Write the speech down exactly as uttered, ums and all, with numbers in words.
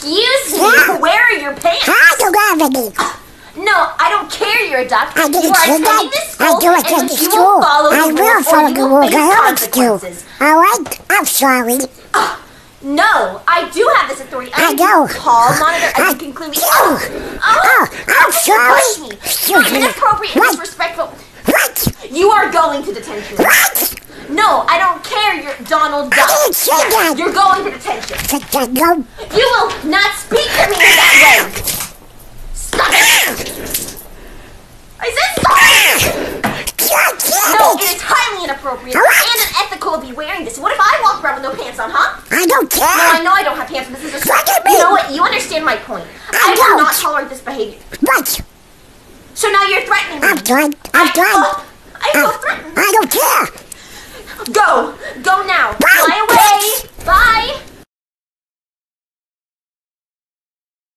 Excuse me, Yeah. where are your pants? I don't have any. No, I don't care you're a duck. I didn't you are say attending that. this school, I do attend and the you school. will follow the I rules, will or follow you the will rules. face I always do. consequences. All right? I'm sorry. No, I do have this authority. I am know. the hall monitor, and I you can clearly. do. Oh, Oh, I'm Don't sorry. touch me. Excuse You're me. inappropriate and What? disrespectful. What? You are going to detention. What? No, I don't care. You're Donald Duck. I didn't say that. You're going to detention. Said that no. You will not speak to me in that way. Stop it. I said stop. No, it is highly inappropriate All right. and unethical of you wearing this. What if I walk around with no pants on, huh? I don't care. No, I know I don't have pants, but this is a Look at me. You know what? You understand my point. I I, don't. will not tolerate this behavior. What? So now you're threatening me. I'm done. I'm I, done. Oh, I feel I, threatened. I don't care. Go. Go now. Bye, Fly away. Bye.